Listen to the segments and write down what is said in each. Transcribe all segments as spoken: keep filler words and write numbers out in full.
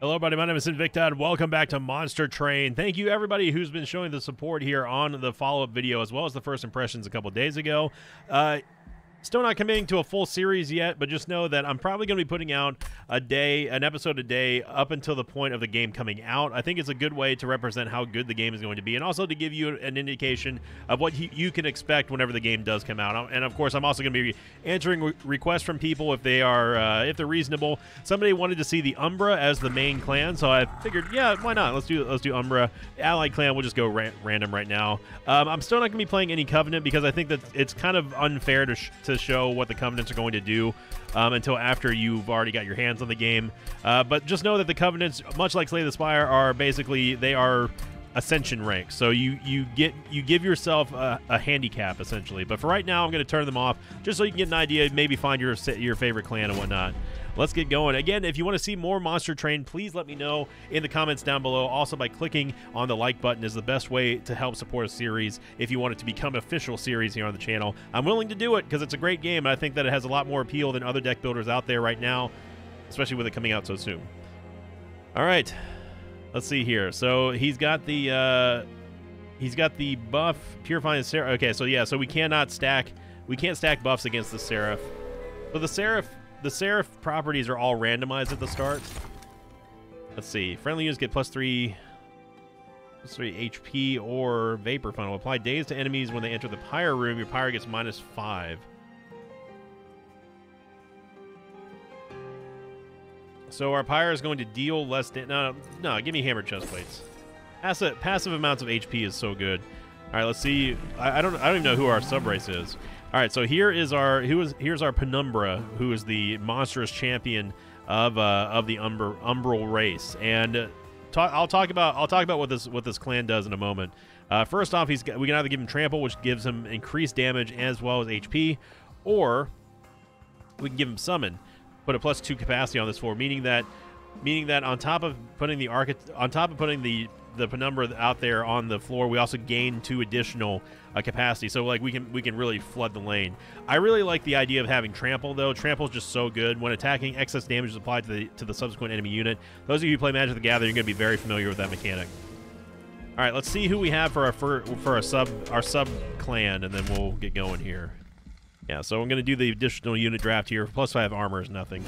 Hello, everybody. My name is Invictad. Welcome back to Monster Train. Thank you, everybody who's been showing the support here on the follow-up video, as well as the first impressions a couple days ago. Uh, Still not committing to a full series yet, but just know that I'm probably going to be putting out a day, an episode a day up until the point of the game coming out. I think it's a good way to represent how good the game is going to be, and also to give you an indication of what you, you can expect whenever the game does come out. And of course, I'm also going to be answering re requests from people if they are, uh, if they're reasonable. Somebody wanted to see the Umbra as the main clan, so I figured, yeah, why not? Let's do let's do Umbra. Allied clan, we'll just go ra random right now. Um, I'm still not going to be playing any Covenant because I think that it's kind of unfair to sh to show what the Covenants are going to do um, until after you've already got your hands on the game. Uh, but just know that the Covenants, much like Slay the Spire, are basically, they are ascension ranks. So you you get you give yourself a, a handicap essentially. But for right now, I'm going to turn them off just so you can get an idea, maybe find your your favorite clan and whatnot. Let's get going. Again, if you want to see more Monster Train, please let me know in the comments down below. Also, by clicking on the like button is the best way to help support a series if you want it to become an official series here on the channel. I'm willing to do it because it's a great game, and I think that it has a lot more appeal than other deck builders out there right now, especially with it coming out so soon. All right, let's see here. So he's got the uh, he's got the buff Purifying Seraph. Okay, so yeah, so we cannot stack we can't stack buffs against the Seraph. So the Seraph. The Seraph properties are all randomized at the start. Let's see. Friendly units get plus three, plus three H P or Vapor Funnel. Apply daze to enemies when they enter the Pyre room. Your Pyre gets minus five. So our Pyre is going to deal less damage. No, no, give me Hammered Chest Plates. Passive, passive amounts of H P is so good. All right, let's see. I, I don't. I don't even know who our sub race is. All right, so here is our who is here's our Penumbra, who is the monstrous champion of uh, of the Umber, Umbral race, and uh, talk, I'll talk about I'll talk about what this what this clan does in a moment. Uh, first off, he's got, we can either give him Trample, which gives him increased damage as well as H P, or we can give him Summon, put a plus two capacity on this floor, meaning that meaning that on top of putting the arch on top of putting the the Penumbra out there on the floor, we also gain two additional uh, capacity. So like we can we can really flood the lane. I really like the idea of having Trample though. Trample is just so good when attacking. Excess damage is applied to the to the subsequent enemy unit. Those of you who play Magic the Gathering, you're going to be very familiar with that mechanic. All right, let's see who we have for our for, for our sub our sub clan, and then we'll get going here. Yeah, so I'm going to do the additional unit draft here. Plus five armor is nothing.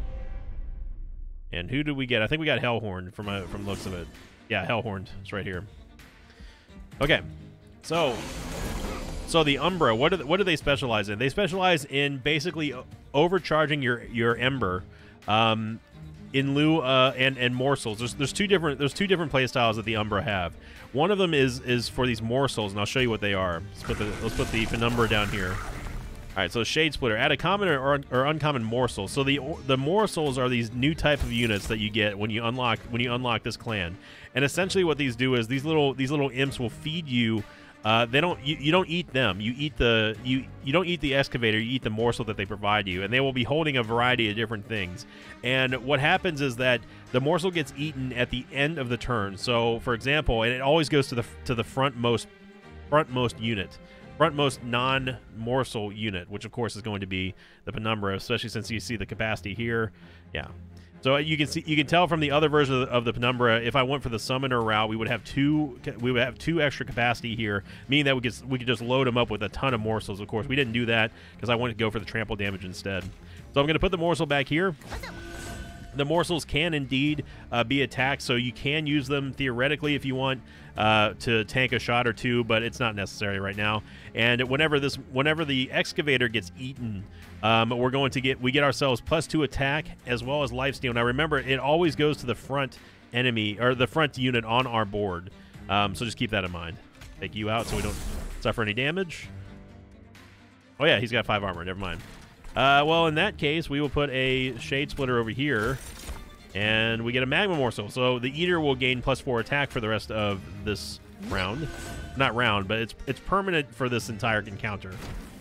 And who do we get? I think we got Hellhorn from uh, from the looks of it. Yeah, Hellhorn. It's right here. Okay, so so the Umbra, what do they, what do they specialize in? They specialize in basically overcharging your your Ember, um, in lieu uh, and and morsels. There's there's two different there's two different play styles that the Umbra have. One of them is is for these morsels, and I'll show you what they are. Let's put the let's put the Penumbra down here. All right, so Shade Splitter. Add a common or, or uncommon morsel. So the the morsels are these new type of units that you get when you unlock when you unlock this clan. And essentially, what these do is these little these little imps will feed you. Uh, they don't you, you don't eat them. You eat the you you don't eat the excavator. You eat the morsel that they provide you, and they will be holding a variety of different things. And what happens is that the morsel gets eaten at the end of the turn. So, for example, and it always goes to the to the frontmost frontmost unit. Frontmost non-morsel unit, which of course is going to be the Penumbra, especially since you see the capacity here. Yeah, so you can see you can tell from the other version of the, of the Penumbra. If I went for the Summoner route, we would have two we would have two extra capacity here, meaning that we could we could just load them up with a ton of morsels. Of course, we didn't do that because I wanted to go for the trample damage instead. So I'm going to put the morsel back here. The morsels can indeed uh, be attacked, so you can use them theoretically if you want uh, to tank a shot or two, but it's not necessary right now. And whenever this, whenever the excavator gets eaten, um, we're going to get we get ourselves plus two attack as well as lifesteal. Now remember, it always goes to the front enemy or the front unit on our board, um, so just keep that in mind. Take you out so we don't suffer any damage. Oh yeah, he's got five armor. Never mind. Uh, well, in that case, we will put a Shade Splitter over here, and we get a Magma Morsel. So the Eater will gain plus four attack for the rest of this round. Not round, but it's it's permanent for this entire encounter.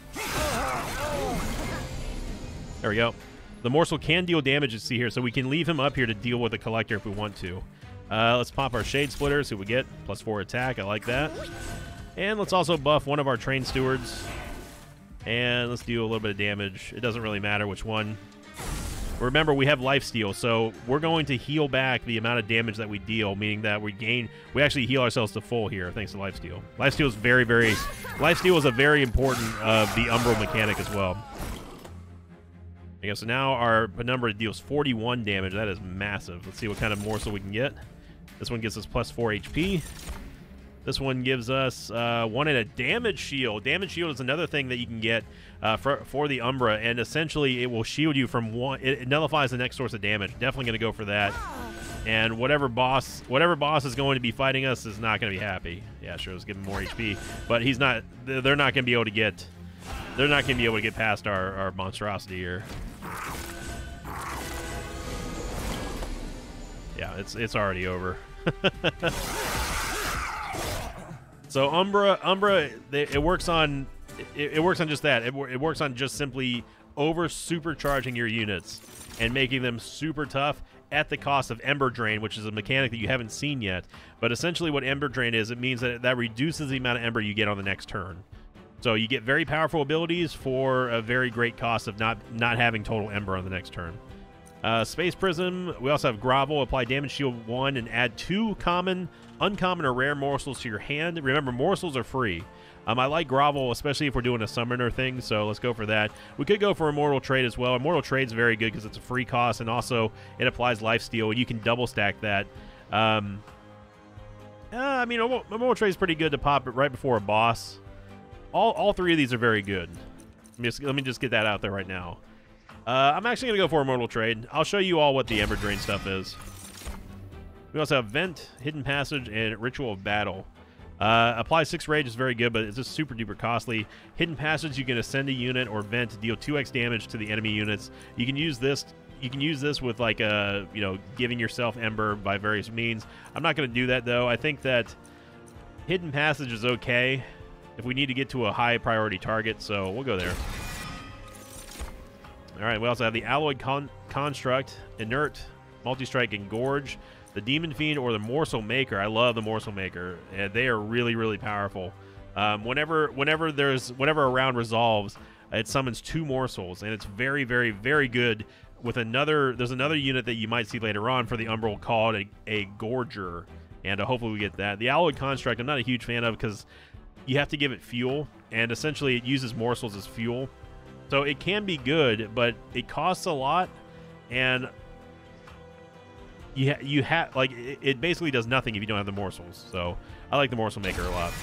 There we go. The Morsel can deal damage, you see here, so we can leave him up here to deal with the Collector if we want to. Uh, let's pop our Shade Splitter, see what we get. Plus four attack, I like that. And let's also buff one of our Train Stewards. And let's do a little bit of damage. It doesn't really matter which one. Remember, we have lifesteal, so we're going to heal back the amount of damage that we deal, meaning that we gain, we actually heal ourselves to full here thanks to lifesteal. Lifesteal is very, very, lifesteal is a very important of uh, the Umbral mechanic as well. Okay, so now our Penumbra deals forty-one damage. That is massive. Let's see what kind of morsel we can get. This one gives us plus four H P. This one gives us uh, one and a damage shield. Damage shield is another thing that you can get uh, for, for the Umbra, and essentially it will shield you from one. It, it nullifies the next source of damage. Definitely going to go for that. And whatever boss, whatever boss is going to be fighting us is not going to be happy. Yeah, sure, let's give him more H P, but he's not. They're not going to be able to get. They're not going to be able to get past our, our monstrosity here. Yeah, it's it's already over. So Umbra, Umbra, it works on, it, it works on just that. It, it works on just simply over supercharging your units and making them super tough at the cost of Ember Drain, which is a mechanic that you haven't seen yet. But essentially, what Ember Drain is, it means that that reduces the amount of Ember you get on the next turn. So you get very powerful abilities for a very great cost of not not having total Ember on the next turn. Uh, Space Prism. We also have Grovel. Apply damage shield one and add two common, uncommon, or rare morsels to your hand. Remember, morsels are free. Um, I like Grovel, especially if we're doing a summoner thing, so let's go for that. We could go for Immortal Trade as well. Immortal Trade's very good because it's a free cost, and also it applies lifesteal, and you can double stack that. Um, uh, I mean, Immortal Trade's pretty good to pop it right before a boss. All, all three of these are very good. Let me just, let me just get that out there right now. Uh, I'm actually going to go for Immortal Trade. I'll show you all what the Ember Drain stuff is. We also have Vent, Hidden Passage, and Ritual of Battle. Uh, apply six Rage is very good, but it's just super duper costly. Hidden Passage, you can ascend a unit or Vent to deal two X damage to the enemy units. You can use this. You can use this with like a, you know, giving yourself Ember by various means. I'm not going to do that though. I think that Hidden Passage is okay if we need to get to a high priority target, so we'll go there. All right, we also have the Alloyed Con Construct, Inert, Multi-Strike, and Gorge, the Demon Fiend, or the Morsel Maker. I love the Morsel Maker, and they are really, really powerful. Um, whenever, whenever there's, whenever a round resolves, it summons two morsels, and it's very, very, very good. With another, there's another unit that you might see later on for the Umbral called a, a Gorger, and uh, hopefully we get that. The Alloyed Construct, I'm not a huge fan of because you have to give it fuel, and essentially it uses morsels as fuel. So it can be good, but it costs a lot, and you ha you have like it, it basically does nothing if you don't have the morsels. So I like the Morsel Maker a lot.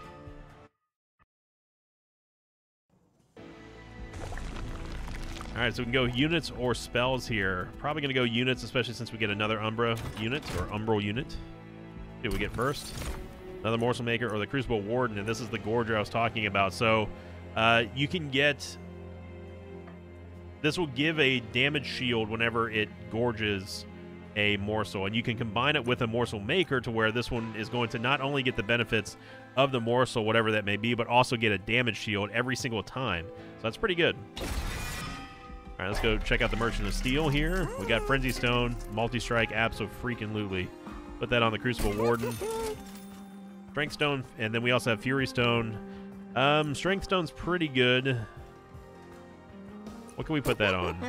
All right, so we can go units or spells here. Probably going to go units, especially since we get another Umbra unit or Umbral unit. What do we get first? Another Morsel Maker or the Crucible Warden, and this is the Gorger I was talking about. So uh, you can get. This will give a damage shield whenever it gorges a morsel, and you can combine it with a Morsel Maker to where this one is going to not only get the benefits of the morsel, whatever that may be, but also get a damage shield every single time. So that's pretty good. All right, let's go check out the Merchant of Steel here. We got Frenzy Stone, Multi-Strike, abso-freaking-lutely. Put that on the Crucible Warden. Strength Stone, and then we also have Fury Stone. Um, Strength Stone's pretty good. What can we put that on?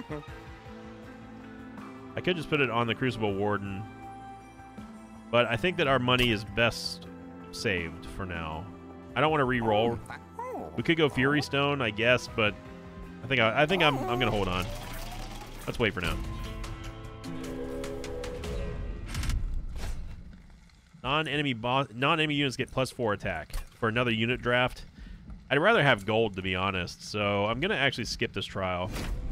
I could just put it on the Crucible Warden. But I think that our money is best saved for now. I don't want to re-roll. We could go Fury Stone, I guess, but I think I, I think I'm I'm gonna hold on. Let's wait for now. Non-enemy boss, non-enemy units get plus four attack for another unit draft. I'd rather have gold, to be honest, so I'm going to actually skip this trial.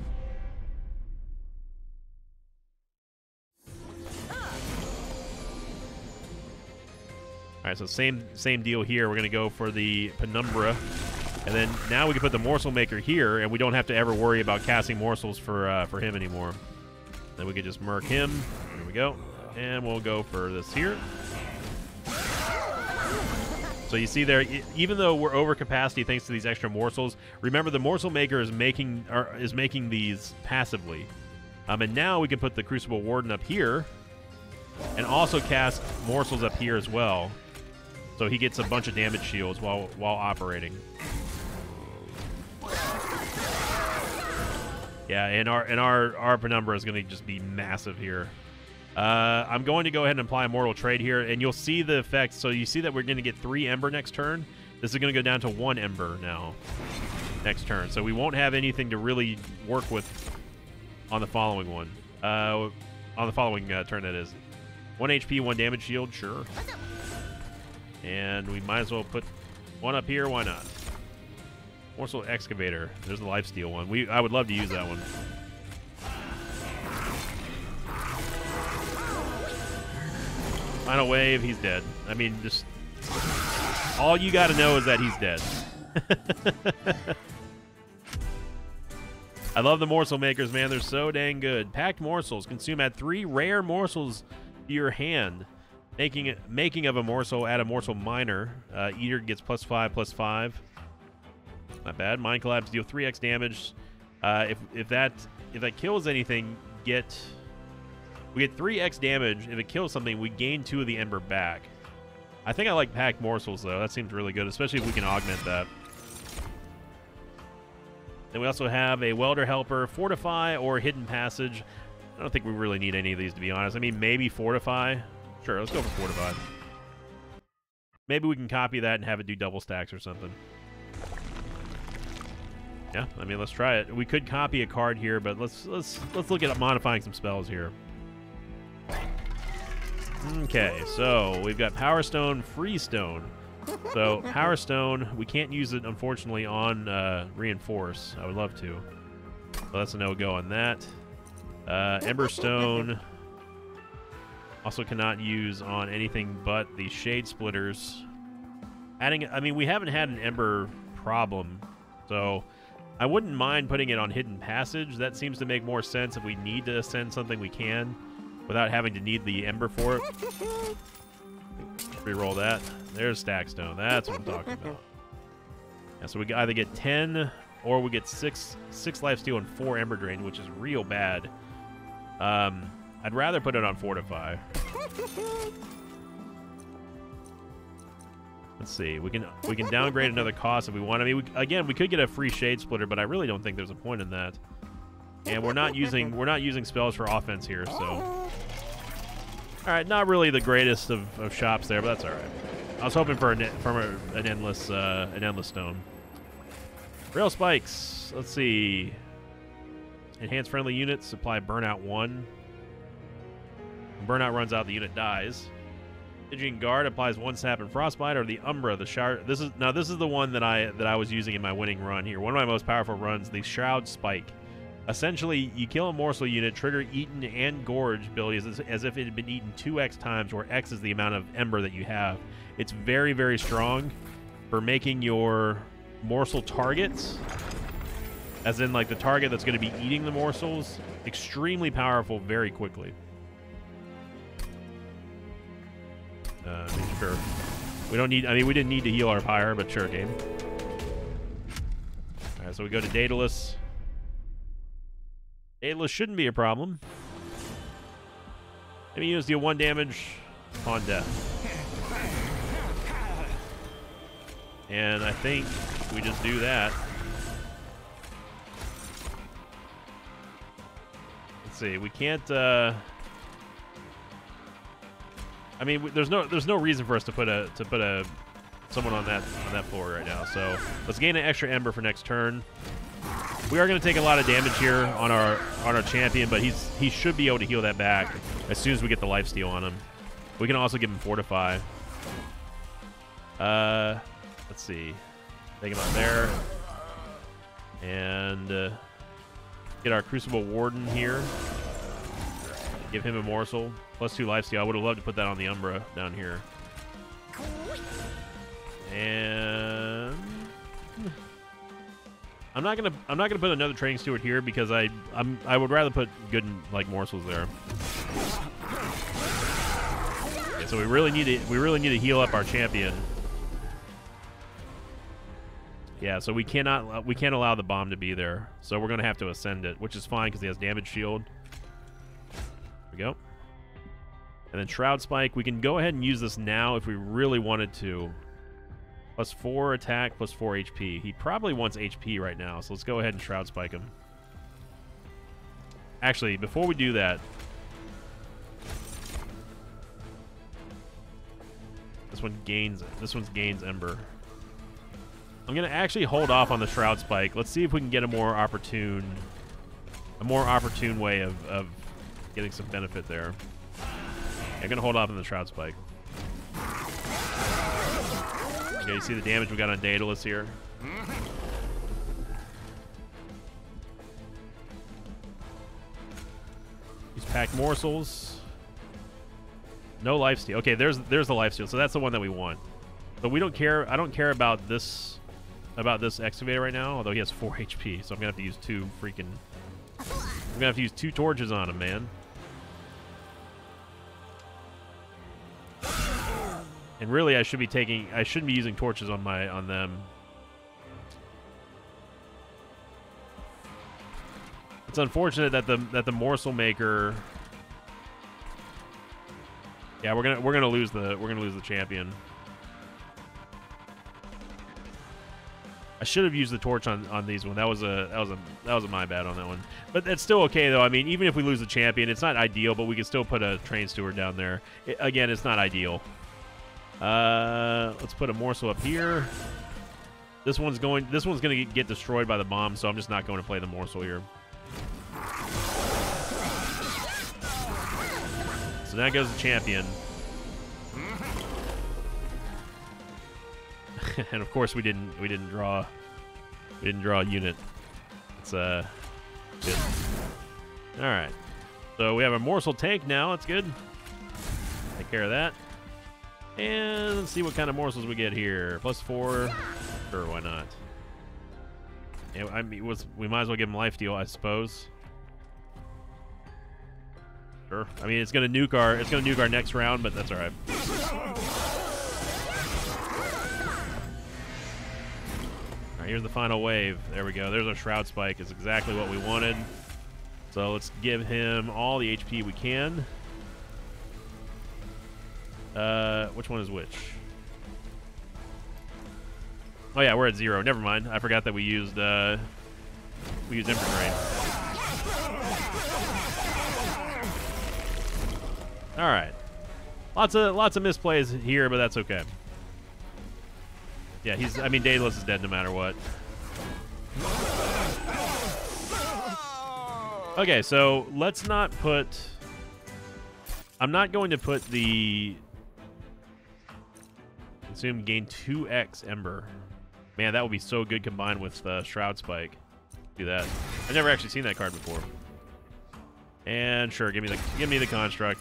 All right, so same same deal here. We're going to go for the Penumbra, and then now we can put the Morsel Maker here, and we don't have to ever worry about casting morsels for, uh, for him anymore. Then we can just murk him. There we go. And we'll go for this here. So you see there, even though we're over capacity thanks to these extra morsels, remember the Morsel Maker is making or is making these passively. Um, and now we can put the Crucible Warden up here and also cast morsels up here as well. So he gets a bunch of damage shields while while operating. Yeah, and our and our our penumbra is going to just be massive here. Uh, I'm going to go ahead and apply a mortal trade here, and you'll see the effects. So you see that we're going to get three ember next turn. This is going to go down to one ember now next turn. So we won't have anything to really work with on the following one. Uh, on the following uh, turn, that is. One H P, one damage shield, sure. And we might as well put one up here. Why not? Morsel Excavator. There's the lifesteal one. We I would love to use that one. Final wave. He's dead. I mean, just all you got to know is that he's dead. I love the morsel makers, man. They're so dang good. Packed morsels. Consume add three rare morsels to your hand. Making making of a morsel. Add a morsel miner. Uh, Eater gets plus five, plus five. Not bad. Mind collapse, deal three X damage. Uh, if if that if that kills anything, get we get three X damage. If it kills something, we gain two of the ember back. I think I like packed morsels though. That seems really good, especially if we can augment that. Then we also have a welder helper, fortify, or hidden passage. I don't think we really need any of these, to be honest. I mean, maybe fortify. Sure, let's go for fortify. Maybe we can copy that and have it do double stacks or something. Yeah, I mean, let's try it. We could copy a card here, but let's let's let's look at modifying some spells here. Okay, so we've got Power Stone, Freestone. So Power Stone, we can't use it unfortunately on uh, Reinforce. I would love to. So that's a no-go on that. Uh, Ember Stone also cannot use on anything but the Shade Splitters. Adding, I mean, we haven't had an Ember problem, so I wouldn't mind putting it on Hidden Passage. That seems to make more sense. If we need to ascend something, we can, without having to need the Ember for it. Reroll that. There's Stackstone. That's what I'm talking about. Yeah, so we either get ten or we get six six lifesteal and four Ember Drain, which is real bad. Um, I'd rather put it on Fortify. Let's see. We can we can downgrade another cost if we want. I mean, we, again, we could get a free Shade Splitter, but I really don't think there's a point in that. And we're not using we're not using spells for offense here, so. All right, not really the greatest of, of shops there, but that's all right. I was hoping for an from a, an endless uh, an endless stone. Rail spikes. Let's see. Enhance friendly units. Apply burnout one. When burnout runs out, the unit dies. Stygian Guard applies one sap and frostbite, or the Umbra. The shard. This is now. This is the one that I that I was using in my winning run here. One of my most powerful runs. The Shroud Spike. Essentially, you kill a morsel unit, trigger Eaten and Gorge abilities as, as if it had been eaten two X times, where X is the amount of Ember that you have. It's very, very strong for making your morsel targets, as in like the target that's going to be eating the morsels, extremely powerful very quickly. Uh, sure. We don't need, I mean, we didn't need to heal our Pyre, but sure, game. All right, so we go to Daedalus. Daedalus shouldn't be a problem. Enemy units deal one damage upon death. And I think we just do that. Let's see. We can't. Uh, I mean, we, there's no there's no reason for us to put a to put a someone on that on that floor right now. So let's gain an extra Ember for next turn. We are going to take a lot of damage here on our on our champion, but he's he should be able to heal that back as soon as we get the lifesteal on him. We can also give him Fortify. Uh, let's see. Take him out there. And uh, get our Crucible Warden here. Give him a morsel. Plus two lifesteal. I would have loved to put that on the Umbra down here. And I'm not gonna I'm not gonna put another Training Steward here because I I'm I would rather put good like morsels there. Okay, so we really need to we really need to heal up our champion. Yeah, so we cannot we can't allow the bomb to be there. So we're gonna have to ascend it, which is fine because he has damage shield. There we go. And then Shroud Spike, we can go ahead and use this now if we really wanted to. Plus four attack, plus four H P. He probably wants H P right now, so let's go ahead and Shroud Spike him. Actually, before we do that, this one gains. This one's gains Ember. I'm gonna actually hold off on the Shroud Spike. Let's see if we can get a more opportune, a more opportune way of, of getting some benefit there. Yeah, I'm gonna hold off on the Shroud Spike. Okay, you see the damage we got on Daedalus here. Use packed morsels. No lifesteal. Okay, there's there's the lifesteal. So that's the one that we want. But we don't care. I don't care about this about this excavator right now. Although he has four H P, so I'm gonna have to use two freaking. I'm gonna have to use two torches on him, man. And really, I should be taking. I shouldn't be using torches on my on them. It's unfortunate that the that the morsel maker. Yeah, we're gonna we're gonna lose the we're gonna lose the champion. I should have used the torch on on these one. That was a that was a that was a my bad on that one. But it's still okay though. I mean, even if we lose the champion, it's not ideal. But we can still put a train steward down there. It, again, it's not ideal. Uh, let's put a morsel up here. This one's going. This one's gonna get destroyed by the bomb. So I'm just not going to play the morsel here. So now goes the champion. And of course we didn't we didn't draw we didn't draw a unit. It's uh good. Alright. So we have a morsel tank now, that's good. Take care of that. And let's see what kind of morsels we get here. Plus four. Sure, why not? Yeah, I mean was we might as well give him lifesteal, I suppose. Sure. I mean it's gonna nuke our it's gonna nuke our next round, but that's alright. Here's the final wave. There we go. There's our Shroud Spike. It's exactly what we wanted. So let's give him all the H P we can. Uh, which one is which? Oh yeah, we're at zero. Never mind. I forgot that we used uh, we used Ember Drain. All right. Lots of lots of misplays here, but that's okay. Yeah, he's. I mean, Daedalus is dead no matter what. Okay, so let's not put. I'm not going to put the. Consume gain two X Ember. Man, that would be so good combined with uh, Shroud Spike. Do that. I've never actually seen that card before. And sure, give me the give me the construct.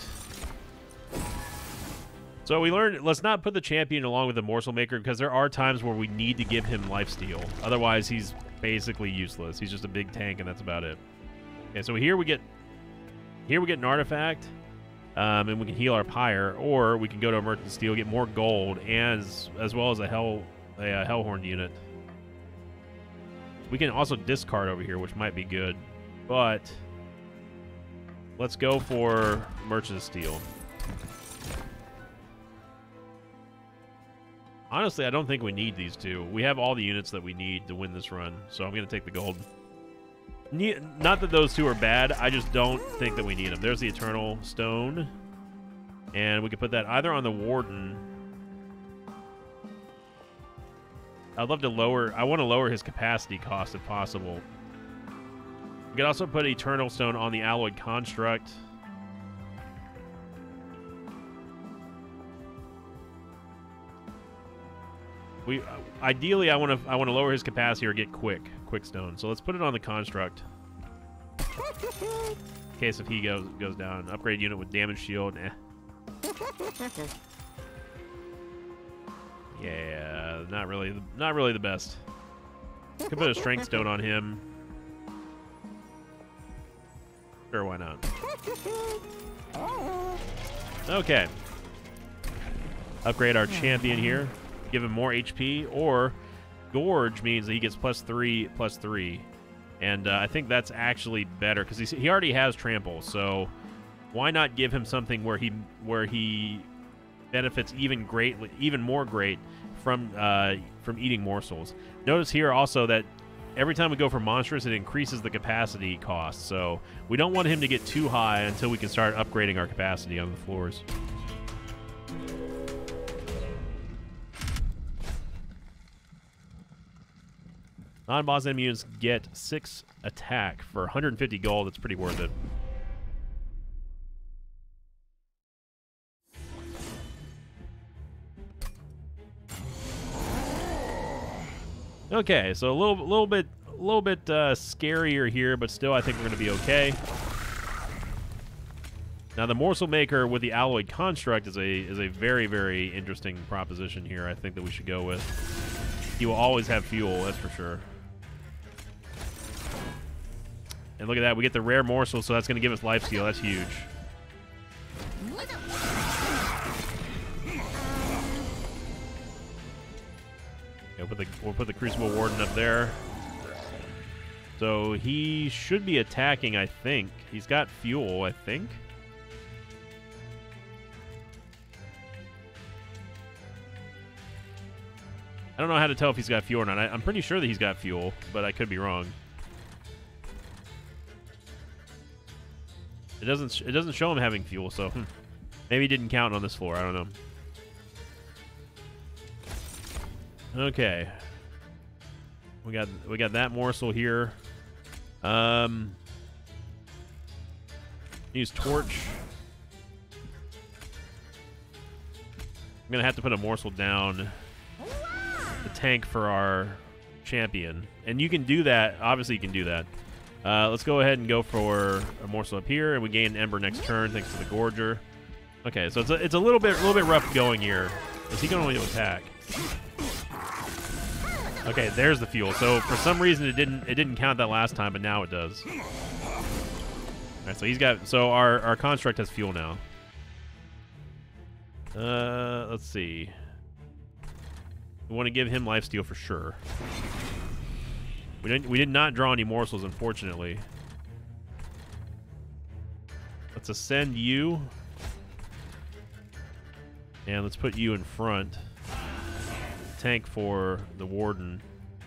So we learned, let's not put the champion along with the morsel maker because there are times where we need to give him lifesteal. Otherwise, he's basically useless. He's just a big tank, and that's about it. Okay, so here we get, here we get an artifact, um, and we can heal our pyre, or we can go to a merchant steel, get more gold, as as well as a hell a, a hellhorn unit. We can also discard over here, which might be good, but let's go for merchant steel. Honestly, I don't think we need these two. We have all the units that we need to win this run, so I'm going to take the gold. Ne not that those two are bad, I just don't think that we need them. There's the Eternal Stone, and we could put that either on the Warden. I'd love to lower... I want to lower his capacity cost if possible. We could also put Eternal Stone on the Alloyed Construct. We ideally, I want to I want to lower his capacity or get quick quick stone. So let's put it on the construct. In case if he goes goes down, upgrade unit with damage shield. Nah. Yeah, not really not really the best. Could put a strength stone on him. Sure, why not? Okay. Upgrade our champion here. Give him more H P, or Gorge means that he gets plus three, plus three. And uh, I think that's actually better, because he already has Trample, so why not give him something where he where he benefits even greatly, even more great from uh, from eating morsels. Notice here also that every time we go for monstrous, it increases the capacity cost. So we don't want him to get too high until we can start upgrading our capacity on the floors. Non-boss enemy units get six attack for one hundred fifty gold. That's pretty worth it. Okay, so a little, little bit, a little bit uh, scarier here, but still, I think we're going to be okay. Now, the Morsel Maker with the Alloyed Construct is a is a very, very interesting proposition here. I think that we should go with. He will always have fuel, that's for sure. And look at that, we get the rare morsel, so that's going to give us lifesteal. That's huge. We'll put the we'll put the Crucible Warden up there. So he should be attacking, I think. He's got fuel, I think. I don't know how to tell if he's got fuel or not. I, I'm pretty sure that he's got fuel, but I could be wrong. It doesn't it doesn't show him having fuel, so hmm. Maybe he didn't count on this floor. I don't know. Okay, we got we got that morsel here. Um, use torch. I'm gonna have to put a morsel down the tank for our champion, and you can do that. Obviously, you can do that. Uh, let's go ahead and go for a morsel up here, and we gain an ember next turn thanks to the Gorger. Okay, so it's a, it's a little bit a little bit rough going here. Is he going to only attack? Okay, there's the fuel. So for some reason it didn't it didn't count that last time, but now it does. All right, so he's got so our our construct has fuel now. Uh, let's see. We want to give him lifesteal for sure. We didn't we did not draw any morsels, unfortunately. Let's ascend you. And let's put you in front. Tank for the Warden.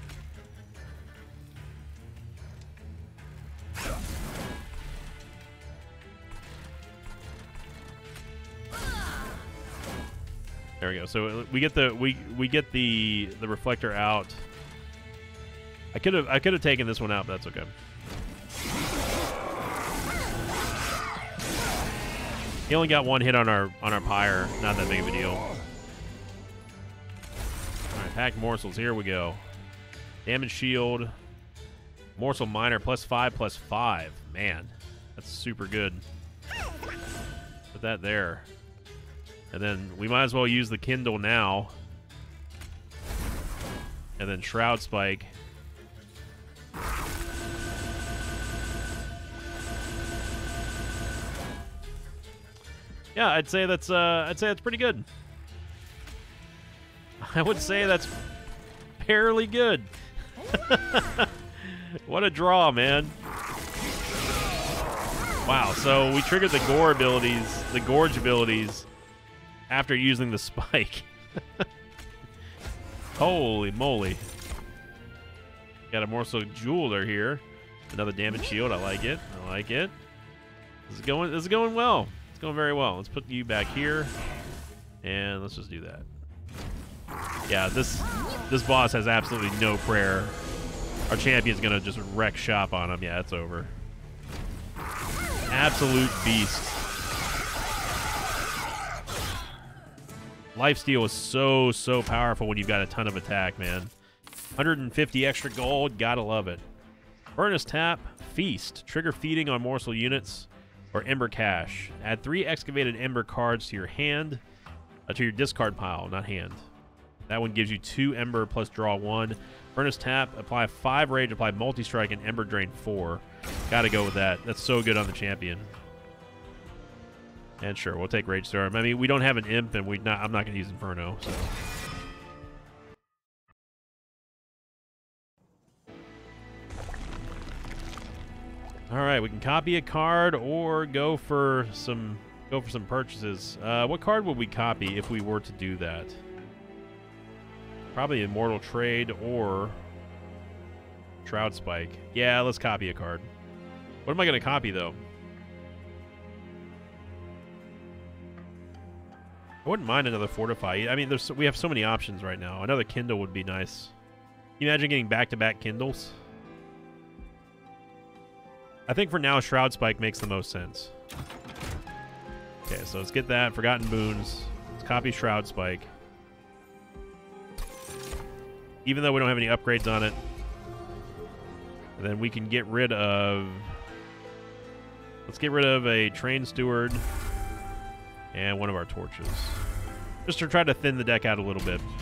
There we go. So we get the we we get the the reflector out. I could have I could have taken this one out, but that's okay. He only got one hit on our on our pyre. Not that big of a deal. All right, pack morsels. Here we go. Damage shield. Morsel miner plus five plus five. Man, that's super good. Put that there. And then we might as well use the Kindle now. And then Shroud Spike. Yeah, I'd say that's uh, I'd say that's pretty good. I would say that's fairly good. What a draw, man! Wow. So we triggered the gore abilities, the gorge abilities, after using the spike. Holy moly! Got a morsel jeweler here. Another damage shield. I like it. I like it. This is going. This is going well. Going very well. Let's put you back here, and let's just do that. Yeah, this this boss has absolutely no prayer. Our champion's gonna just wreck shop on him. Yeah, it's over. Absolute beast. Lifesteal is so so powerful when you've got a ton of attack, man. one hundred fifty extra gold, gotta love it. Furnace tap, feast, trigger feeding on morsel units. Or Ember Cache. Add three excavated Ember cards to your hand, uh, to your discard pile, not hand. That one gives you two Ember plus draw one. Furnace Tap, apply five Rage, apply Multi-Strike, and Ember Drain four. Gotta go with that. That's so good on the champion. And sure, we'll take Rage Storm. I mean, we don't have an Imp, and we not. I'm not gonna use Inferno, so. All right, we can copy a card or go for some go for some purchases. Uh, what card would we copy if we were to do that? Probably Immortal Trade or Shroud Spike. Yeah, let's copy a card. What am I going to copy, though? I wouldn't mind another Fortify. I mean, there's we have so many options right now. Another Kindle would be nice. Can you imagine getting back-to-back Kindles? I think for now, Shroud Spike makes the most sense. Okay, so let's get that. Forgotten Boons. Let's copy Shroud Spike. Even though we don't have any upgrades on it. And then we can get rid of... Let's get rid of a Train Steward and one of our torches. Just to try to thin the deck out a little bit.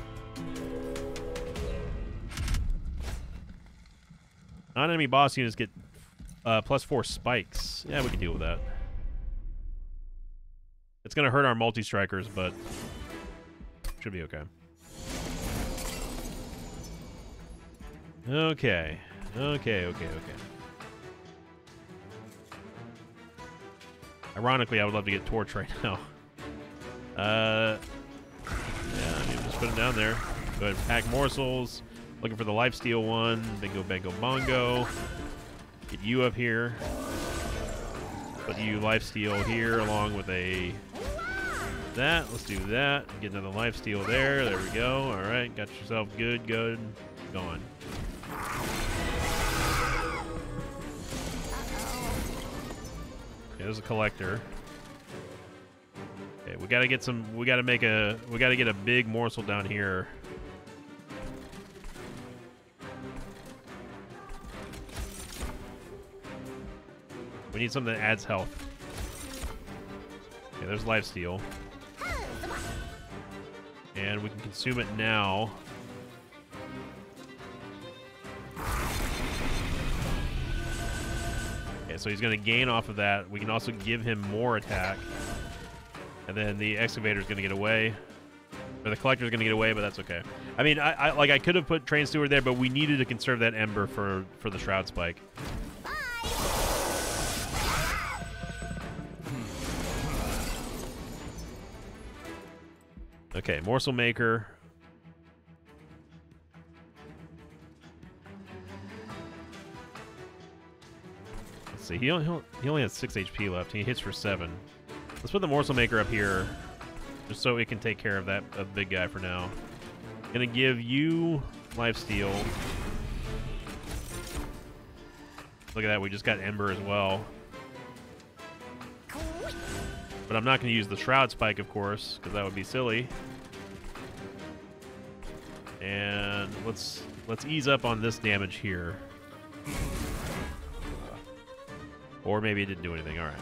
Non-enemy boss units get uh, plus four spikes. Yeah, we can deal with that. It's going to hurt our multi-strikers, but should be okay. Okay. Okay, okay, okay. Ironically, I would love to get Torch right now. Uh, yeah, I mean, just put him down there. Go ahead and pack morsels. Looking for the lifesteal one. Bingo, bango, bongo. Get you up here. Put you lifesteal here along with a... that. Let's do that. Get another lifesteal there. There we go. All right. Got yourself good, good. Gone. Okay, there's a collector. Okay, we gotta get some. We gotta make a. We gotta get a big morsel down here. We need something that adds health. Okay, there's lifesteal. And we can consume it now. Okay, so he's going to gain off of that. We can also give him more attack. And then the excavator's going to get away. Or the collector's going to get away, but that's okay. I mean, I, I like I could have put Train Steward there, but we needed to conserve that Ember for, for the Shroud Spike. Okay, Morsel Maker. Let's see. He only, he only has six H P left. He hits for seven. Let's put the Morsel Maker up here, just so it can take care of that of the big guy for now. Gonna give you lifesteal. Look at that. We just got Ember as well. But I'm not going to use the Shroud Spike, of course, because that would be silly. And let's let's ease up on this damage here. Or maybe it didn't do anything. All right.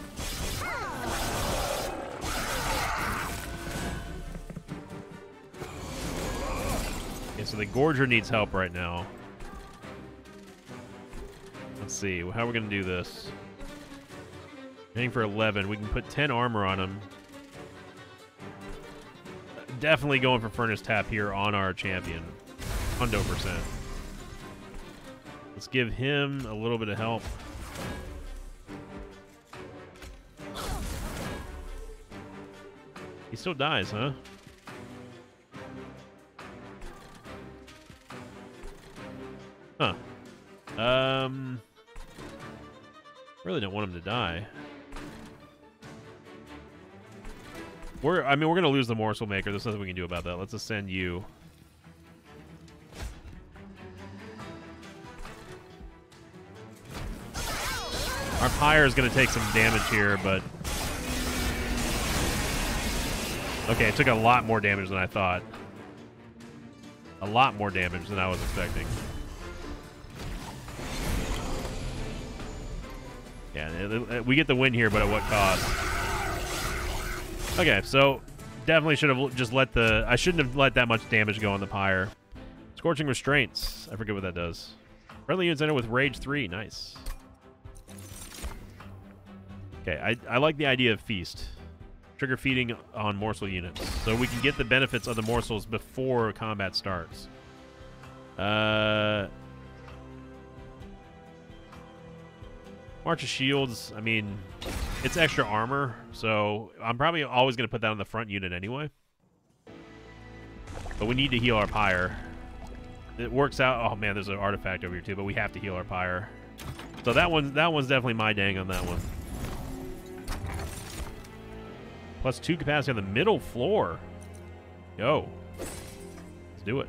Okay, so the Gorger needs help right now. Let's see. How are we going to do this? Hitting for eleven. We can put ten armor on him. Definitely going for Furnace Tap here on our champion. one hundred percent. Let's give him a little bit of help. He still dies, huh? Huh. Um... Really don't want him to die. We're, I mean, we're going to lose the Morsel Maker. There's nothing we can do about that. Let's ascend you. Our Pyre is going to take some damage here, but... Okay, it took a lot more damage than I thought. A lot more damage than I was expecting. Yeah, it, it, we get the win here, but at what cost? Okay, so definitely should have just let the... I shouldn't have let that much damage go on the Pyre. Scorching Restraints. I forget what that does. Friendly units enter with Rage three. Nice. Okay, I, I like the idea of Feast. Trigger feeding on morsel units. So we can get the benefits of the morsels before combat starts. Uh... March of Shields, I mean, it's extra armor, so I'm probably always going to put that on the front unit anyway. But we need to heal our Pyre. it works out. Oh man, there's an artifact over here too, but we have to heal our pyre. So that one, that one's definitely my dang on that one. Plus two capacity on the middle floor. Yo, let's do it.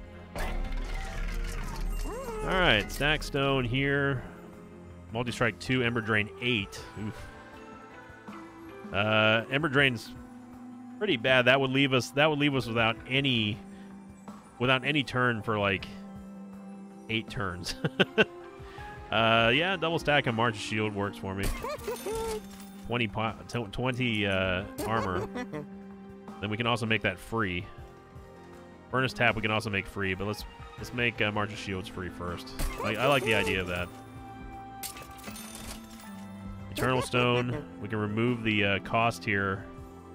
All right, stack stone here. Multi-strike two, Ember Drain eight. Oof. Uh, Ember Drain's pretty bad. That would leave us. That would leave us without any, without any turn for like eight turns. uh, yeah, double stack on March's Shield works for me. twenty, twenty uh, armor. Then we can also make that free. Furnace Tap we can also make free, but let's let's make uh, March's Shields free first. Like, I like the idea of that. Eternal Stone, we can remove the uh, cost here.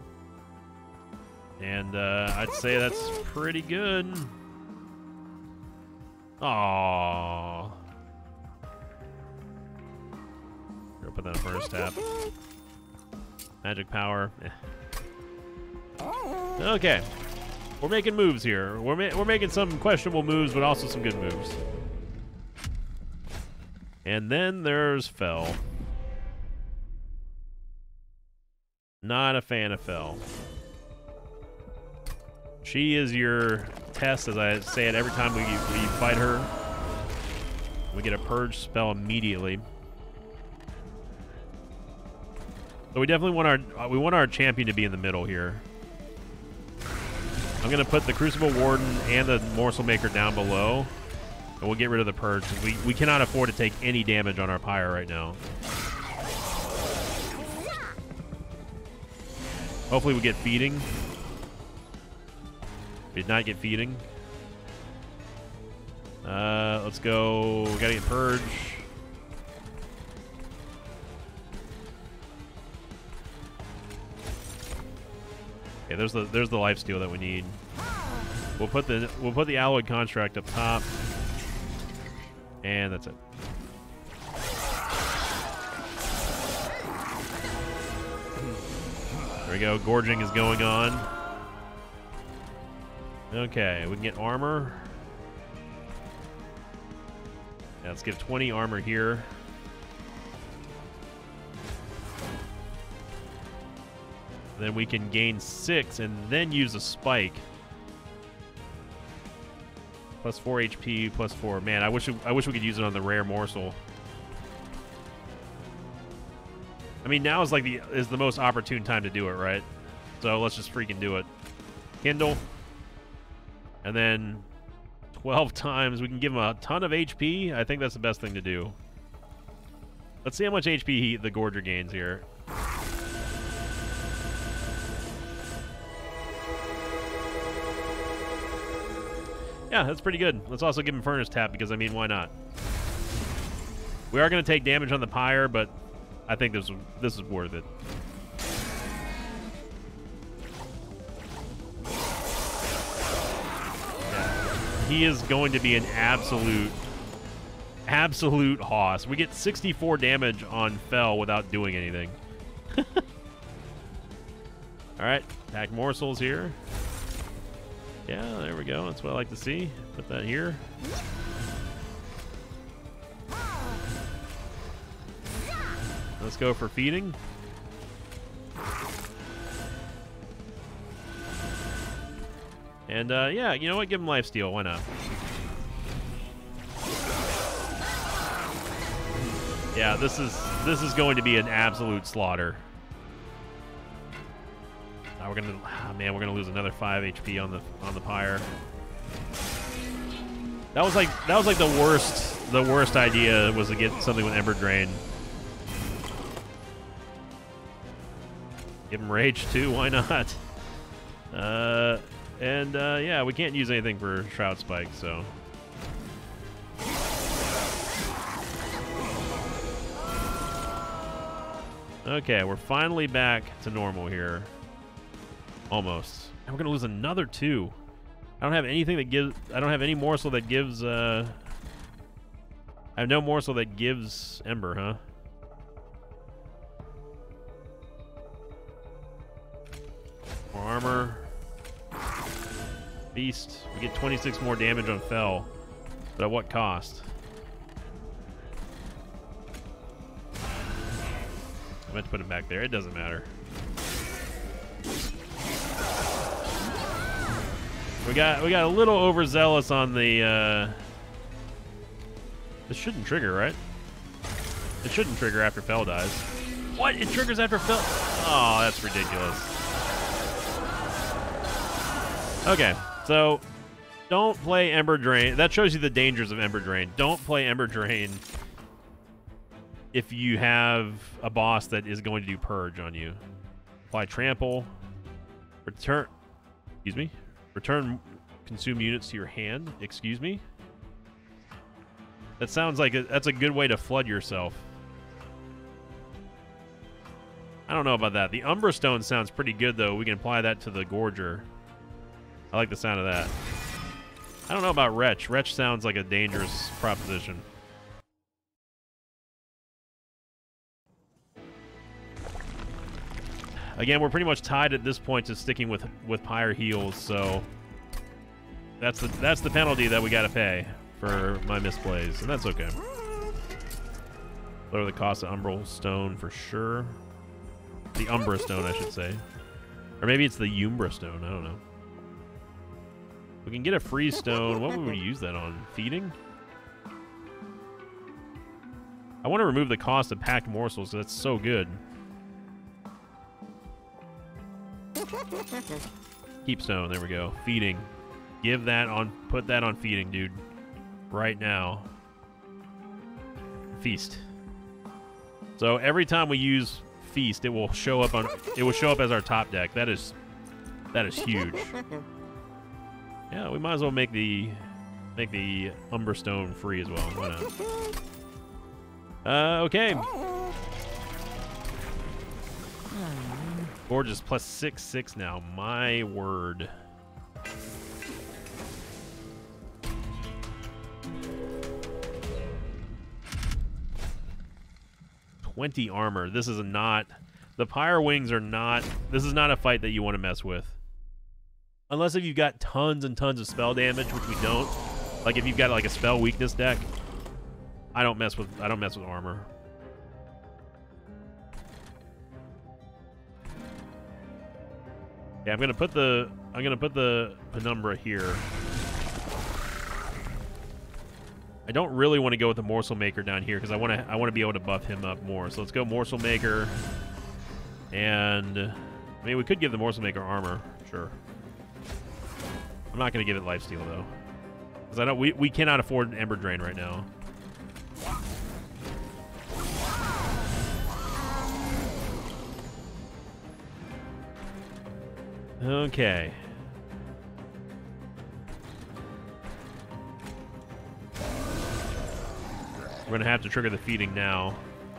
And uh, I'd say that's pretty good. Aww. Gonna put that in Furnace Tap. Magic Power. Eh. Okay. We're making moves here. We're, ma we're making some questionable moves, but also some good moves. And then there's Fel. Not a fan of Fel. She is your test, as I say it every time we, we fight her. We get a purge spell immediately. So we definitely want our we want our champion to be in the middle here. I'm gonna put the Crucible Warden and the Morsel Maker down below, and we'll get rid of the purge. We we cannot afford to take any damage on our pyre right now. Hopefully we get feeding. We did not get feeding. Uh, let's go. We gotta get purge. Okay, there's the there's the lifesteal that we need. We'll put the we'll put the Alloyed Construct up top, and that's it. There we go. Gorging is going on. Okay, we can get armor. Yeah, let's give twenty armor here. Then we can gain six and then use a spike. Plus four H P, plus four. Man, I wish I wish we could use it on the rare morsel. I mean, now is like the is the most opportune time to do it, right? So let's just freaking do it. Kindle. And then twelve times. We can give him a ton of H P. I think that's the best thing to do. Let's see how much H P he, the Gorger gains here. Yeah, that's pretty good. Let's also give him Furnace Tap because, I mean, why not? We are going to take damage on the pyre, but I think this, this is worth it. Yeah. He is going to be an absolute, absolute hoss. We get sixty-four damage on Fel without doing anything. All right, attack morsels here. Yeah, there we go. That's what I like to see. Put that here. Let's go for feeding. And uh, yeah, you know what? Give him lifesteal. Why not? Yeah, this is this is going to be an absolute slaughter. Now we're gonna, oh man, we're gonna lose another five H P on the on the pyre. That was like that was like the worst the worst idea was to get something with Ember Drain. Give him rage too, why not? Uh, and uh, yeah, we can't use anything for Shroud Spike, so. Okay, we're finally back to normal here. Almost. And we're gonna lose another two. I don't have anything that gives. I don't have any morsel that gives. Uh, I have no morsel that gives Ember, huh? More armor. Beast. We get twenty-six more damage on Fel. But at what cost? I meant to put him back there. It doesn't matter. We got we got a little overzealous on the. Uh, this shouldn't trigger, right? It shouldn't trigger after Fel dies. What? It triggers after Fel? Oh, that's ridiculous. Okay, so don't play Ember Drain. That shows you the dangers of Ember Drain. Don't play Ember Drain if you have a boss that is going to do Purge on you. Apply Trample. Return. Excuse me. Return consume units to your hand. Excuse me. That sounds like a, that's a good way to flood yourself. I don't know about that. The Umbra Stone sounds pretty good, though. We can apply that to the Gorger. I like the sound of that. I don't know about Wretch. Wretch sounds like a dangerous proposition. Again, we're pretty much tied at this point to sticking with with Pyre heals, so that's the that's the penalty that we got to pay for my misplays, and that's okay. Lower the cost of Umbral Stone for sure. The Umbra Stone, I should say. Or maybe it's the Umbra Stone. I don't know. We can get a Freeze Stone. What would we use that on? Feeding? I want to remove the cost of Packed Morsels. That's so good. Keep Stone. There we go. Feeding. Give that on... Put that on Feeding, dude. Right now. Feast. So every time we use Feast, it will show up on... It will show up as our top deck. That is... That is huge. Yeah, we might as well make the... Make the Umbra Stone free as well. Why not? Uh, okay. Gorgeous, plus six, six now. My word. twenty armor. This is not... The Pyre Wings are not... This is not a fight that you want to mess with. Unless if you've got tons and tons of spell damage, which we don't. Like if you've got like a spell weakness deck, I don't mess with I don't mess with armor. Yeah, I'm gonna put the I'm gonna put the Penumbra here. I don't really want to go with the Morsel Maker down here because I want to I want to be able to buff him up more. So let's go Morsel Maker, and I mean we could give the Morsel Maker armor, sure. I'm not gonna give it Lifesteal though, because I don't we we cannot afford an Ember Drain right now. Okay. We're gonna have to trigger the feeding now.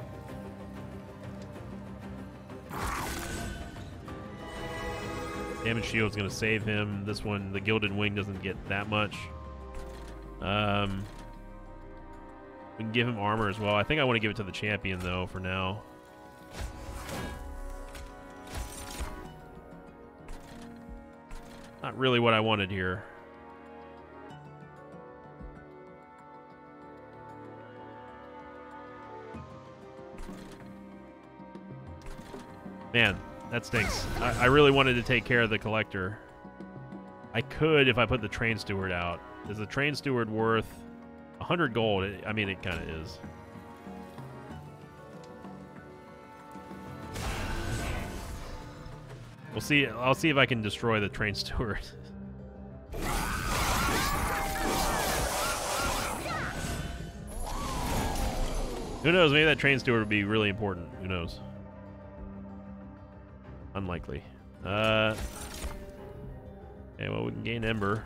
Damage Shield's gonna save him. This one, the Gilded Wing, doesn't get that much. Um, we can give him armor as well. I think I want to give it to the champion though for now. Not really what I wanted here. Man, that stinks. I, I really wanted to take care of the Collector. I could if I put the Train Steward out. Is the Train Steward worth one hundred gold? It, I mean, it kind of is. We'll see. I'll see if I can destroy the Train Steward. Who knows? Maybe that Train Steward would be really important. Who knows? Unlikely. Uh, okay, well, we can gain Ember.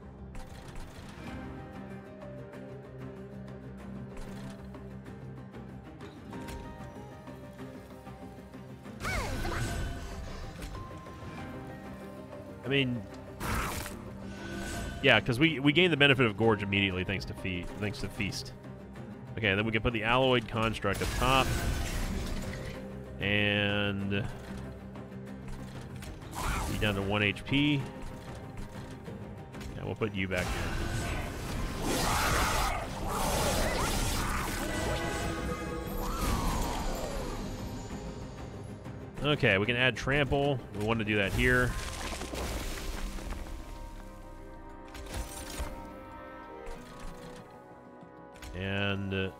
I mean, yeah, because we we gain the benefit of Gorge immediately thanks to Fe thanks to Feast. Okay, then we can put the Alloyed Construct up top, and be down to one H P. Yeah, we'll put you back here. Okay, we can add trample. We want to do that here. And uh,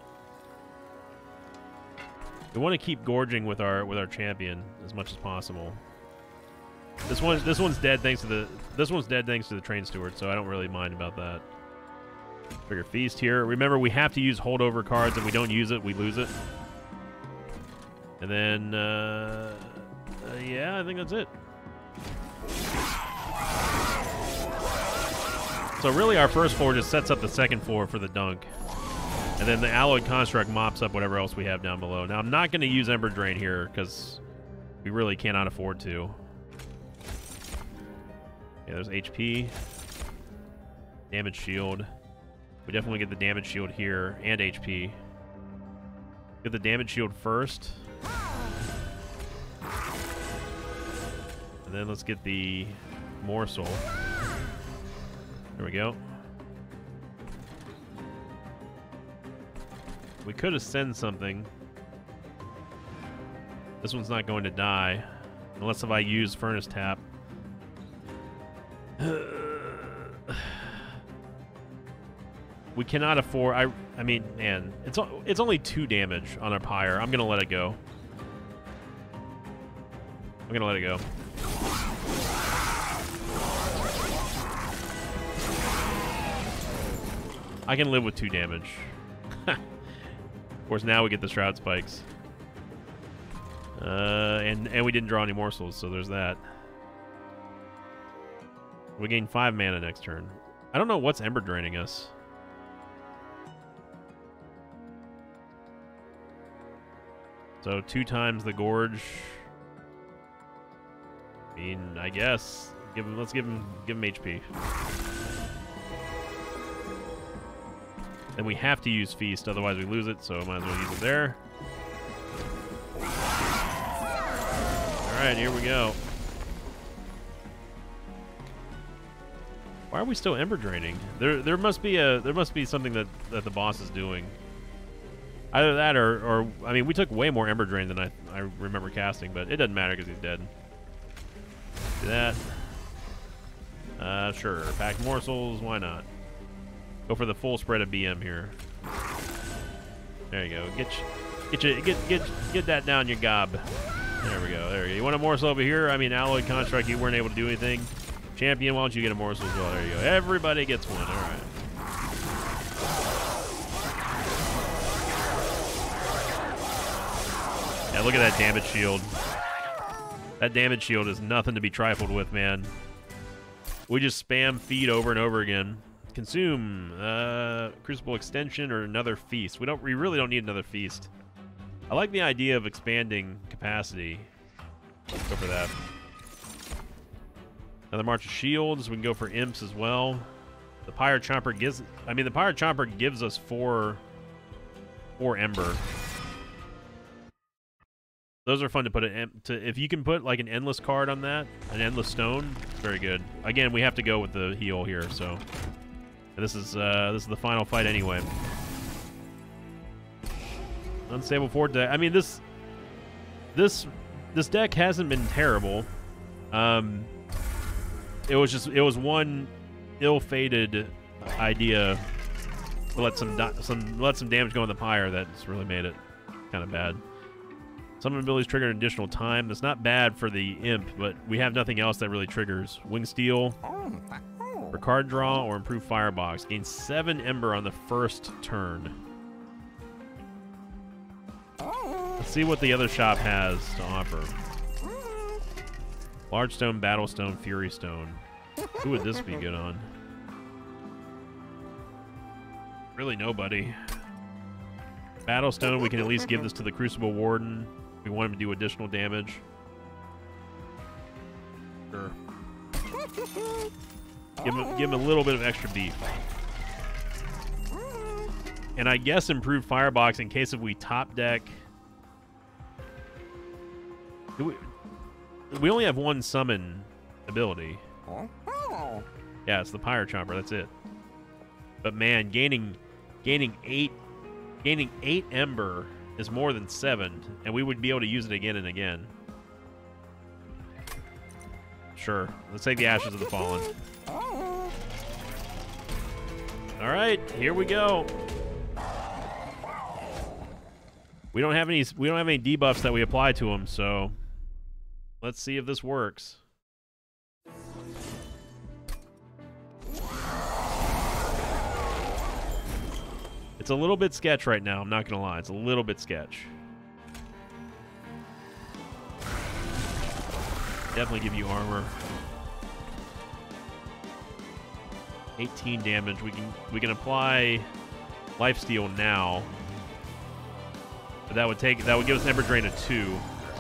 we want to keep gorging with our with our champion as much as possible. This one's this one's dead thanks to the this one's dead thanks to the train steward, so I don't really mind about that. Trigger feast here. Remember, we have to use holdover cards. If we don't use it, we lose it. And then, uh, uh, yeah, I think that's it. So really, our first floor just sets up the second floor for the dunk. And then the Alloyed Construct mops up whatever else we have down below. Now, I'm not going to use Ember Drain here because we really cannot afford to. Yeah, there's H P. Damage shield. We definitely get the damage shield here and H P. Get the damage shield first. And then let's get the morsel. There we go. We could ascend something. This one's not going to die. Unless if I use Furnace Tap. We cannot afford... I I mean, man. It's, it's only two damage on our Pyre. I'm going to let it go. I'm going to let it go. I can live with two damage. Of course, now we get the Shroud Spikes. Uh, and, and we didn't draw any morsels, so there's that. We gain five mana next turn. I don't know what's Ember Draining us. So two times the Gorge. I mean, I guess. Give him, let's give him, give him H P. Then we have to use Feast, otherwise we lose it, so might as well use it there. Alright, here we go. Why are we still Ember Draining? There there must be a there must be something that, that the boss is doing. Either that or, or I mean we took way more Ember Drain than I I remember casting, but it doesn't matter because he's dead. Do that. Uh sure. Pack morsels, why not? Go for the full spread of B M here. There you go. Get get you get get get that down your gob. There we go. There you go. You want a morsel over here? I mean, Alloyed Construct, you weren't able to do anything. Champion, why don't you get a morsel as well? There you go. Everybody gets one. All right. Yeah, look at that damage shield. That damage shield is nothing to be trifled with, man. We just spam feed over and over again. Consume uh, Crucible Extension or another Feast. We don't. We really don't need another Feast. I like the idea of expanding capacity. Let's go for that. Another March of Shields. We can go for Imps as well. The Pyre Chomper gives. I mean, the Pyre Chomper gives us four, four Ember. Those are fun to put in. To if you can put like an Endless card on that, an Endless Stone, it's very good. Again, we have to go with the heal here, so. And this is uh, this is the final fight anyway. Unstable Fort deck. I mean, this this this deck hasn't been terrible. Um, it was just it was one ill-fated idea to let some some let some damage go in the Pyre that's really made it kind of bad. Some abilities trigger an additional time. That's not bad for the Imp, but we have nothing else that really triggers. Wing Steel. For card draw or improve Firebox. Gain seven Ember on the first turn. Let's see what the other shop has to offer. Large Stone, Battle Stone, Fury Stone. Who would this be good on? Really nobody. Battle Stone, we can at least give this to the Crucible Warden. We want him to do additional damage. Sure. Give him, give him a little bit of extra beef. And I guess improved Firebox in case if we top deck. Do we, we only have one summon ability. Yeah, it's the Pyre Chomper. That's it. But man, gaining gaining eight gaining eight Ember is more than seven, and we would be able to use it again and again. Sure. Let's take the Ashes of the Fallen. Alright, here we go. We don't have any we don't have any debuffs that we apply to him, so let's see if this works. It's a little bit sketch right now, I'm not gonna lie. It's a little bit sketch. Definitely give you armor. eighteen damage. We can we can apply lifesteal now. But that would take that would give us an Ember Drain of two.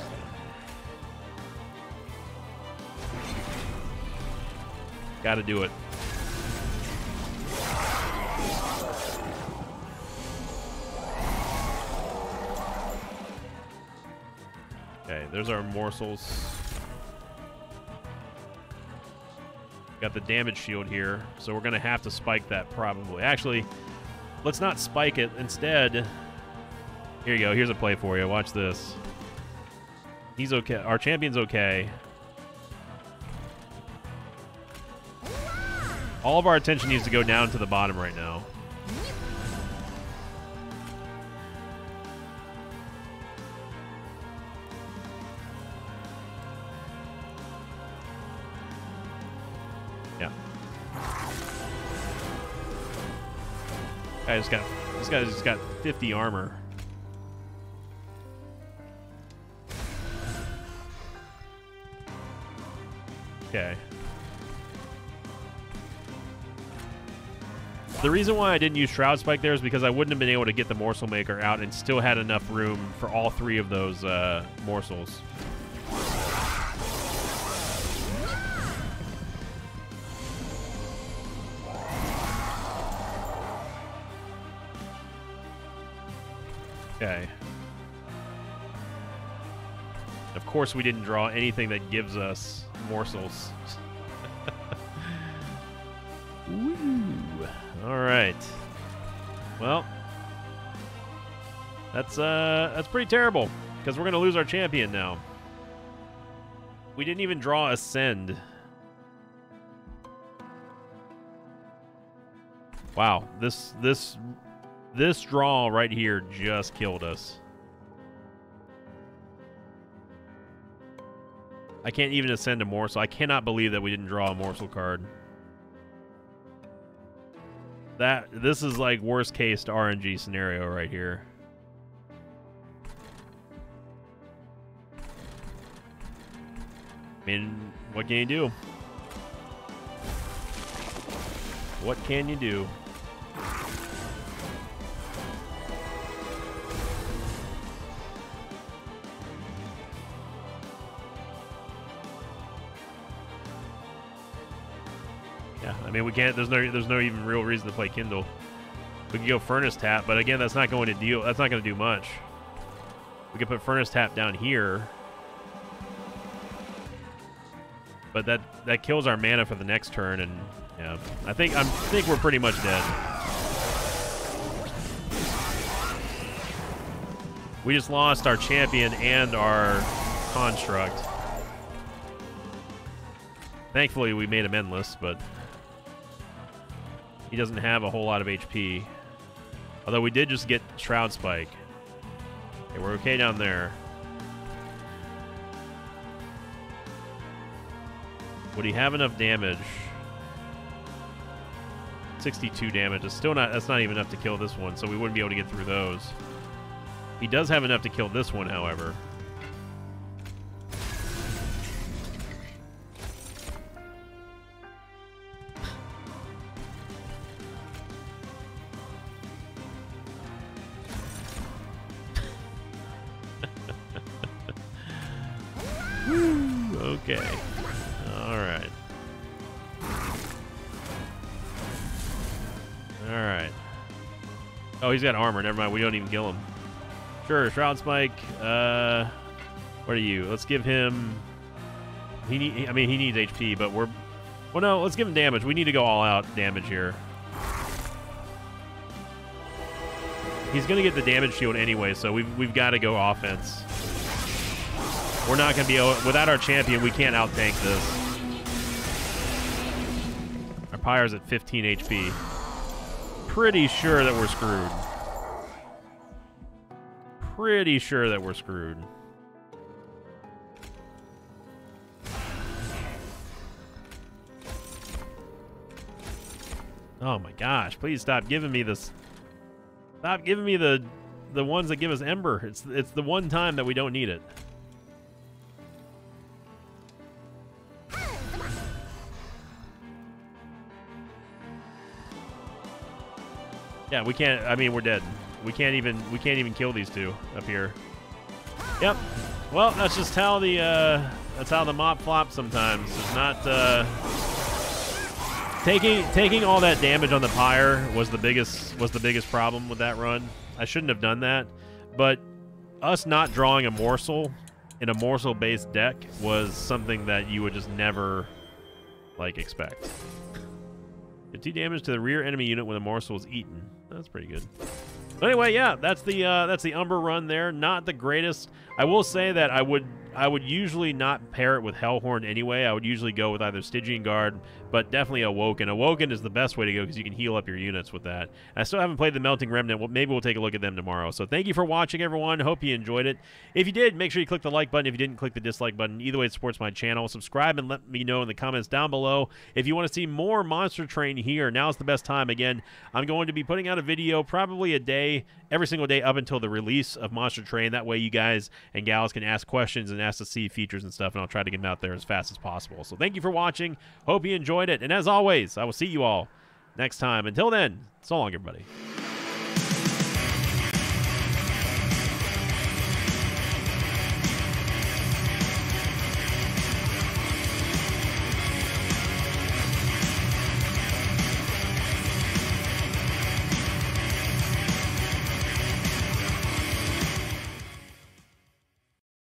Gotta do it. Okay, there's our morsels. Got the damage shield here, so we're gonna have to spike that probably. Actually, let's not spike it. Instead, here you go. Here's a play for you. Watch this. He's okay. Our champion's okay. All of our attention needs to go down to the bottom right now. Yeah. Guy just got this guy's just got fifty armor. Okay. The reason why I didn't use Shroud Spike there is because I wouldn't have been able to get the Morsel Maker out and still had enough room for all three of those uh, morsels. Okay. Of course we didn't draw anything that gives us morsels. Woo. All right. Well, that's uh that's pretty terrible because we're going to lose our champion now. We didn't even draw Ascend. Wow, this this this draw right here just killed us. I can't even ascend a morsel. I cannot believe that we didn't draw a morsel card. That this is like worst case R N G scenario right here. I mean, what can you do? What can you do? Yeah, I mean we can't. There's no. There's no even real reason to play Kindle. We can go Furnace Tap, but again, that's not going to deal. That's not going to do much. We can put Furnace Tap down here, but that that kills our mana for the next turn, and yeah, I think I'm I think we're pretty much dead. We just lost our champion and our construct. Thankfully, we made him endless, but he doesn't have a whole lot of H P. Although we did just get Shroud Spike. Okay, we're okay down there. Would he have enough damage? sixty-two damage. It's still not. That's not even enough to kill this one, so we wouldn't be able to get through those. He does have enough to kill this one, however. Okay. All right. All right. Oh, he's got armor. Never mind. We don't even kill him. Sure, Shroud Spike. Uh, what are you? Let's give him. He need. I mean, he needs H P, but we're. Well, no. Let's give him damage. We need to go all out damage here. he's gonna get the damage shield anyway, so we've we've got to go offense. We're not gonna be able, without our champion. We can't out tank this. Our Pyre's at fifteen H P. Pretty sure that we're screwed. Pretty sure that we're screwed. Oh my gosh, please stop giving me this. Stop giving me the the ones that give us Ember. It's it's the one time that we don't need it. Yeah, we can't. I mean, we're dead. We can't even. We can't even kill these two up here. Yep. Well, that's just how the. Uh, that's how the mop flops sometimes. It's not. Uh, taking taking all that damage on the Pyre was the biggest was the biggest problem with that run. I shouldn't have done that, but us not drawing a morsel in a morsel-based deck was something that you would just never like expect. fifty damage to the rear enemy unit when a morsel is eaten. That's pretty good. But anyway, yeah, that's the uh, that's the Umber run there. Not the greatest. I will say that I would I would usually not pair it with Hellhorn anyway. I would usually go with either Stygian Guard, but definitely Awoken. Awoken is the best way to go because you can heal up your units with that. I still haven't played the Melting Remnant. Well, maybe we'll take a look at them tomorrow. So thank you for watching, everyone. Hope you enjoyed it. If you did, make sure you click the like button. If you didn't, click the dislike button. Either way, it supports my channel. Subscribe and let me know in the comments down below. If you want to see more Monster Train here, now's the best time. Again, I'm going to be putting out a video probably a day, every single day up until the release of Monster Train. That way you guys and gals can ask questions and ask to see features and stuff, and I'll try to get them out there as fast as possible. So thank you for watching. Hope you enjoyed it. And as always, I will see you all next time. Until then, so long, everybody.